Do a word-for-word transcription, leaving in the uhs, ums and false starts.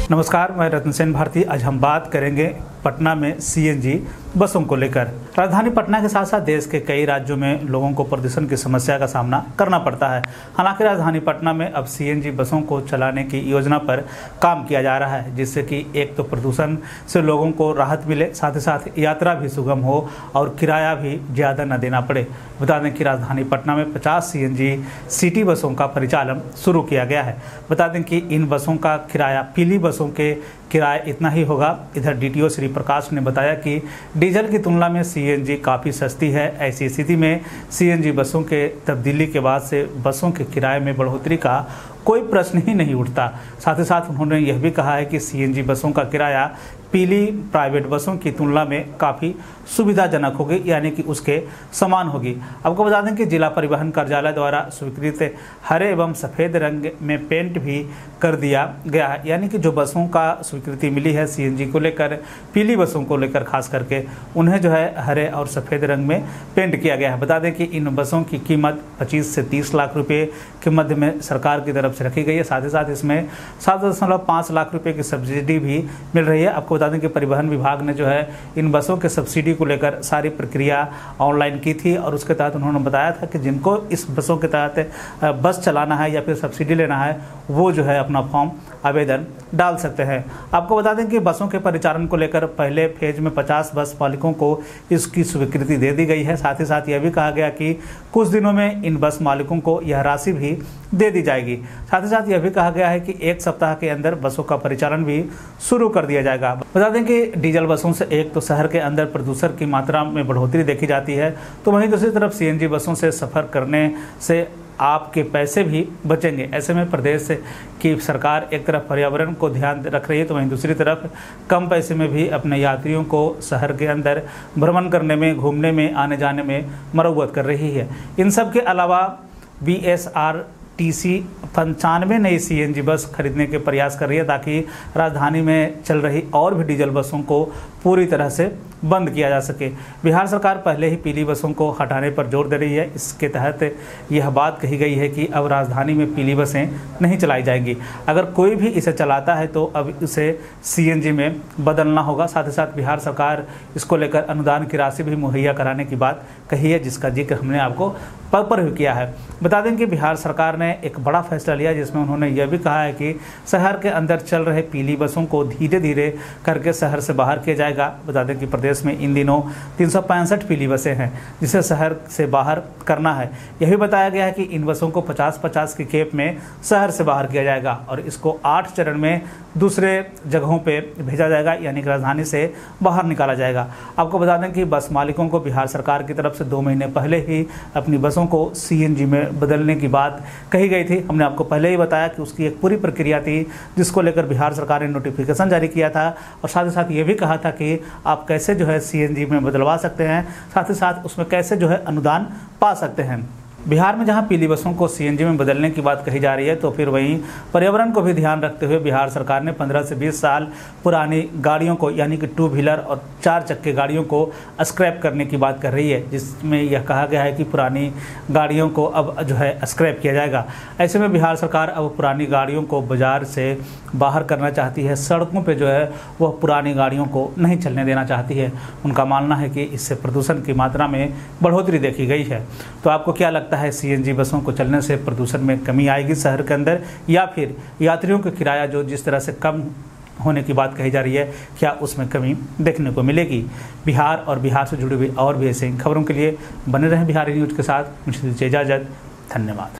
नमस्कार, मैं रतन सेन भारती। आज हम बात करेंगे पटना में सीएनजी बसों को लेकर। राजधानी पटना के साथ साथ देश के कई राज्यों में लोगों को प्रदूषण की समस्या का सामना करना पड़ता है। हालांकि राजधानी पटना में अब सीएनजी बसों को चलाने की योजना पर काम किया जा रहा है, जिससे कि एक तो प्रदूषण से लोगों को राहत मिले, साथ ही साथ यात्रा भी सुगम हो और किराया भी ज़्यादा न देना पड़े। बता दें कि राजधानी पटना में पचास सीएनजी सिटी बसों का परिचालन शुरू किया गया है। बता दें कि इन बसों का किराया पीली बसों के किराया इतना ही होगा। इधर डीटीओ श्री प्रकाश ने बताया कि डीजल की तुलना में सीएनजी काफ़ी सस्ती है। ऐसी स्थिति में सीएनजी बसों के तब्दीली के बाद से बसों के किराए में बढ़ोतरी का कोई प्रश्न ही नहीं उठता। साथ ही साथ उन्होंने यह भी कहा है कि सीएनजी बसों का किराया पीली प्राइवेट बसों की तुलना में काफ़ी सुविधाजनक होगी, यानी कि उसके समान होगी। आपको बता दें कि जिला परिवहन कार्यालय द्वारा स्वीकृत हरे एवं सफ़ेद रंग में पेंट भी कर दिया गया है, यानी कि जो बसों का स्वीकृति मिली है सीएनजी को लेकर, पीली बसों को लेकर खास करके उन्हें जो है हरे और सफ़ेद रंग में पेंट किया गया है। बता दें कि इन बसों की कीमत पच्चीस से तीस लाख रुपये के मध्य में सरकार की तरफ से रखी गई है। साथ ही साथ इसमें सात दशमलव पाँच लाख रुपये की सब्सिडी भी मिल रही है। आपको बता दें कि परिवहन विभाग ने जो है इन बसों के सब्सिडी को लेकर सारी प्रक्रिया ऑनलाइन की थी और उसके तहत उन्होंने बताया था कि जिनको इस बसों के तहत बस चलाना है या फिर सब्सिडी लेना है, वो जो है अपना फॉर्म आवेदन डाल सकते हैं। आपको बता दें कि बसों के परिचालन को लेकर पहले फेज में पचास बस मालिकों को इसकी स्वीकृति दे दी गई है। साथ ही साथ यह भी कहा गया कि कुछ दिनों में इन बस मालिकों को यह राशि भी दे दी जाएगी। साथ ही साथ यह भी कहा गया है कि एक सप्ताह के अंदर बसों का परिचालन भी शुरू कर दिया जाएगा। बता दें कि डीजल बसों से एक तो शहर के अंदर प्रदूषण की मात्रा में बढ़ोतरी देखी जाती है, तो वहीं दूसरी तरफ सीएनजी बसों से सफ़र करने से आपके पैसे भी बचेंगे। ऐसे में प्रदेश की सरकार एक तरफ पर्यावरण को ध्यान रख रही है, तो वहीं दूसरी तरफ कम पैसे में भी अपने यात्रियों को शहर के अंदर भ्रमण करने में, घूमने में, आने जाने में मरम्मत कर रही है। इन सब के अलावा B S R T C पंचानवे नई सीएनजी बस खरीदने के प्रयास कर रही है, ताकि राजधानी में चल रही और भी डीजल बसों को पूरी तरह से बंद किया जा सके। बिहार सरकार पहले ही पीली बसों को हटाने पर जोर दे रही है। इसके तहत यह बात कही गई है कि अब राजधानी में पीली बसें नहीं चलाई जाएंगी। अगर कोई भी इसे चलाता है तो अब इसे सीएनजी में बदलना होगा। साथ ही साथ बिहार सरकार इसको लेकर अनुदान की राशि भी मुहैया कराने की बात कही है, जिसका जिक्र हमने आपको पल पर भी किया है। बता दें कि बिहार सरकार ने एक बड़ा फैसला लिया, जिसमें उन्होंने यह भी कहा है कि शहर के अंदर चल रहे पीली बसों को धीरे धीरे करके शहर से बाहर किया जाएगा। बता दें कि प्रदेश में इन दिनों तीन सौ पैंसठ पीली बसें हैं, जिसे शहर से बाहर करना है। यह भी बताया गया है कि इन बसों को पचास पचास की खेप में शहर से बाहर किया जाएगा और इसको आठ चरण में दूसरे जगहों पे भेजा जाएगा, यानी कि राजधानी से बाहर निकाला जाएगा। आपको बता दें कि बस मालिकों को बिहार सरकार की तरफ से दो महीने पहले ही अपनी बसों को सीएनजी में बदलने की बात कही गई थी। हमने आपको पहले ही बताया कि उसकी एक पूरी प्रक्रिया थी, जिसको लेकर बिहार सरकार ने नोटिफिकेशन जारी किया था और साथ ही साथ ये भी कहा था कि आप कैसे जो है सीएनजी में बदलवा सकते हैं, साथ ही साथ उसमें कैसे जो है अनुदान पा सकते हैं। बिहार में जहां पीली बसों को सीएनजी में बदलने की बात कही जा रही है, तो फिर वहीं पर्यावरण को भी ध्यान रखते हुए बिहार सरकार ने पंद्रह से बीस साल पुरानी गाड़ियों को, यानी कि टू व्हीलर और चार चक्के गाड़ियों को स्क्रैप करने की बात कर रही है, जिसमें यह कहा गया है कि पुरानी गाड़ियों को अब जो है स्क्रैप किया जाएगा। ऐसे में बिहार सरकार अब पुरानी गाड़ियों को बाजार से बाहर करना चाहती है। सड़कों पर जो है वह पुरानी गाड़ियों को नहीं चलने देना चाहती है। उनका मानना है कि इससे प्रदूषण की मात्रा में बढ़ोतरी देखी गई है। तो आपको क्या लगता है, सीएनजी बसों को चलने से प्रदूषण में कमी आएगी शहर के अंदर, या फिर यात्रियों का किराया जो जिस तरह से कम होने की बात कही जा रही है, क्या उसमें कमी देखने को मिलेगी? बिहार और बिहार से जुड़ी हुई और भी ऐसे खबरों के लिए बने रहें बिहारी न्यूज़ के साथ। मुझे इजाज़त, धन्यवाद।